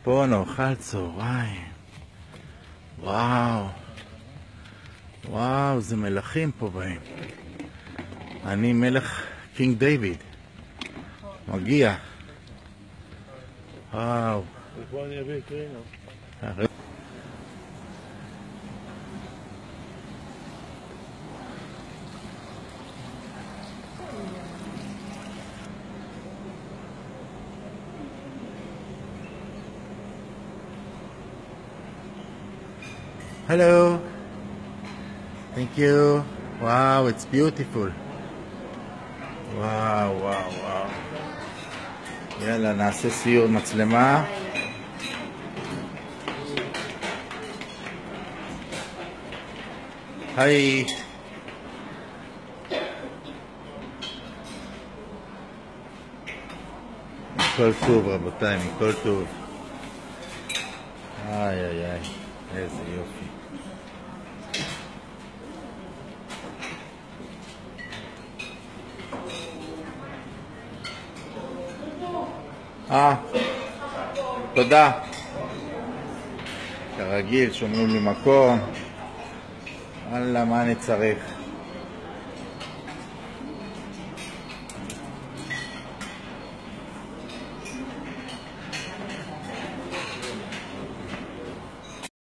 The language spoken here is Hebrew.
פה נאכל צהריים. וואו. וואו, זה מלכים פה באים. אני מלך קינג דיוויד. מגיע. וואו. Hello. Thank you. Wow, it's beautiful. וואו, וואו, וואו. יאללה, נעשה סיור מצלמה. היי. מכל טוב, רבותיי, מכל טוב. איי, איי, איי. איזה יופי. תודה. כרגיל, שומרים לי מקום. אללה, מה אני צריך?